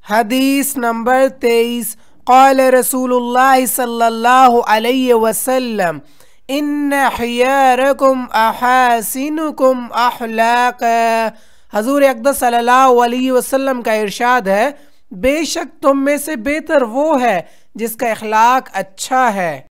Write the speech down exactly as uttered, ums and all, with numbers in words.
हदीस नंबर तेईस। क़ाल रसूलुल्लाह सल्लल्लाहु अलैहि वसल्लम इन्न खियारकुम अहासिनुकुम अखलाक़ा। हजूर अक़दस सल्लल्लाहु अलैहि वसल्लम का इरशाद है, बेशक तुम में से बेहतर वो है जिसका अखलाक अच्छा है।